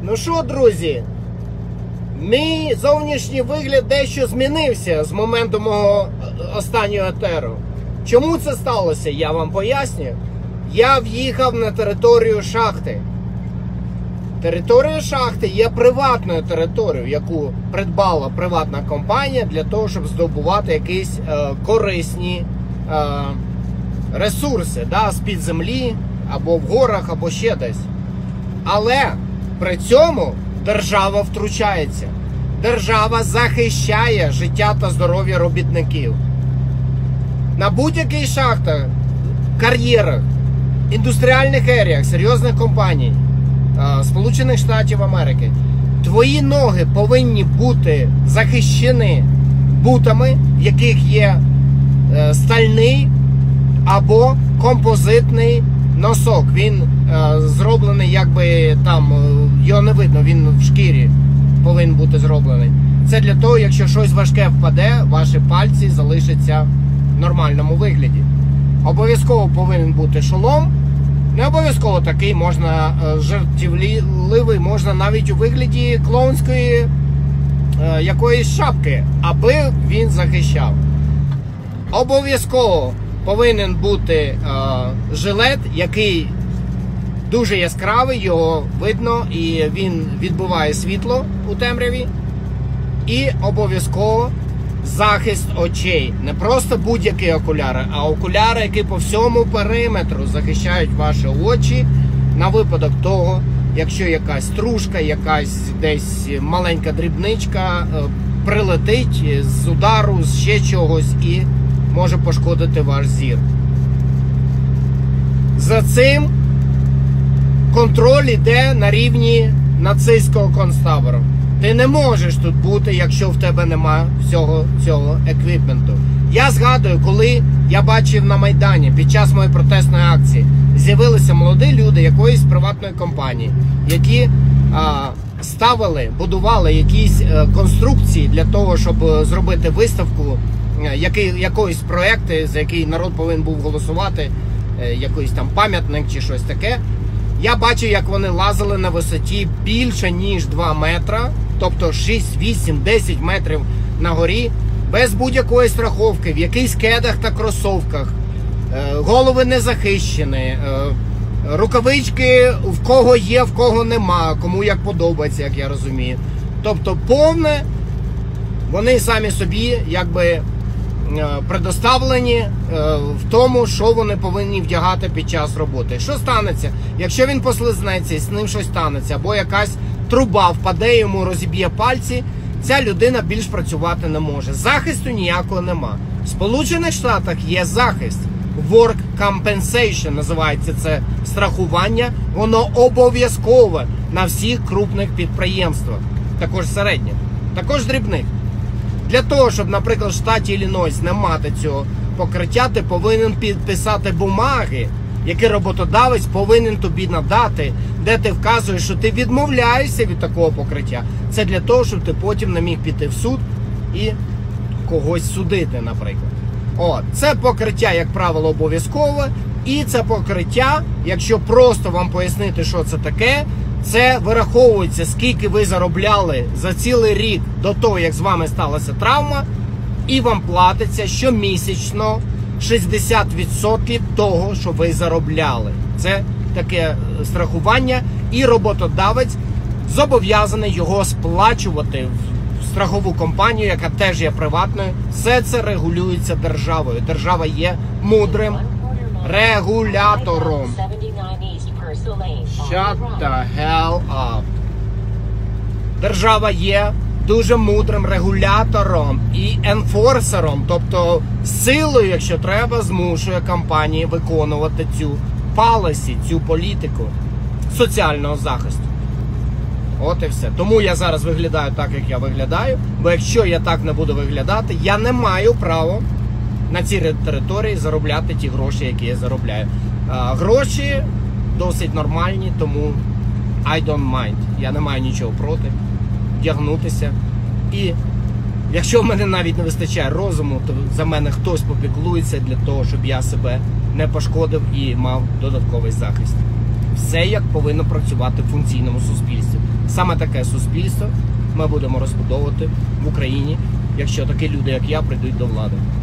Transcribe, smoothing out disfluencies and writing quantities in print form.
Ну що, друзі, мій зовнішній вигляд дещо змінився з моменту мого останнього етеру. Чому це сталося, я вам поясню. Я в'їхав на територію шахти. Територія шахти є приватною територією, яку придбала приватна компанія для того, щоб здобувати якісь корисні ресурси, да, з-під землі, або в горах, або ще десь. Але при цьому держава втручається. Держава захищає життя та здоров'я робітників. На будь-яких шахтах, кар'єрах, індустріальних еріях, серйозних компаній Сполучених Штатів Америки, твої ноги повинні бути захищені бутами, в яких є стальний або композитний носок. Він зроблений, якби там, його не видно, він в шкірі повинен бути зроблений. Це для того, якщо щось важке впаде, ваші пальці залишаться в нормальному вигляді. Обов'язково повинен бути шолом. Не обов'язково такий, можна жартівливий, можна навіть у вигляді клоунської якоїсь шапки, аби він захищав. Обов'язково повинен бути жилет, який дуже яскравий, його видно і він відбиває світло у темряві. І обов'язково захист очей. Не просто будь-які окуляри, а окуляри, які по всьому периметру захищають ваші очі на випадок того, якщо якась стружка, якась десь маленька дрібничка прилетить з удару, з ще чогось і може пошкодити ваш зір. За цим контроль іде на рівні нацистського концтабору. Ти не можеш тут бути, якщо в тебе немає всього цього еквіпменту. Я згадую, коли я бачив на Майдані під час моєї протестної акції, з'явилися молоді люди якоїсь приватної компанії, які будували якісь конструкції для того, щоб зробити виставку якоїсь проєкту, за який народ повинен був голосувати, якийсь там пам'ятник чи щось таке. Я бачив, як вони лазили на висоті більше, ніж 2 метра, тобто 6, 8, 10 метрів на горі, без будь-якої страховки, в якихось кедах та кросовках, голови не захищені, рукавички в кого є, в кого нема, кому як подобається, як я розумію. Тобто повне, вони самі собі якби предоставлені в тому, що вони повинні вдягати під час роботи. Що станеться, якщо він послизнеться і з ним щось станеться, або якась труба впаде йому, розіб'є пальці, ця людина більш працювати не може. Захисту ніякого нема. В Сполучених Штатах є захист. Work compensation називається це страхування. Воно обов'язкове на всіх крупних підприємствах, також середніх, також дрібних. Для того, щоб, наприклад, в штаті Іллінойс не мати цього покриття, ти повинен підписати бумаги, які роботодавець повинен тобі надати, де ти вказуєш, що ти відмовляєшся від такого покриття. Це для того, щоб ти потім не міг піти в суд і когось судити, наприклад. Це покриття, як правило, обов'язкове. І це покриття, якщо просто вам пояснити, що це таке, це вираховується, скільки ви заробляли за цілий рік до того, як з вами сталася травма, і вам платиться щомісячно 60% того, що ви заробляли. Це таке страхування, і роботодавець зобов'язаний його сплачувати в страхову компанію, яка теж є приватною. Все це регулюється державою. Держава є мудрим регулятором. Shut the hell up. Держава є дуже мудрим регулятором і енфорсером, тобто силою, якщо треба, змушує компанії виконувати цю policy, цю політику соціального захисту. От і все. Тому я зараз виглядаю так, як я виглядаю, бо якщо я так не буду виглядати, я не маю права на цій території заробляти ті гроші, які я заробляю. Гроші досить нормальні, тому I don't mind. Я не маю нічого проти вдягнутися. І якщо в мене навіть не вистачає розуму, то за мене хтось попіклується для того, щоб я себе не пошкодив і мав додатковий захист. Все як повинно працювати в функційному суспільстві. Саме таке суспільство ми будемо розбудовувати в Україні, якщо такі люди, як я, прийдуть до влади.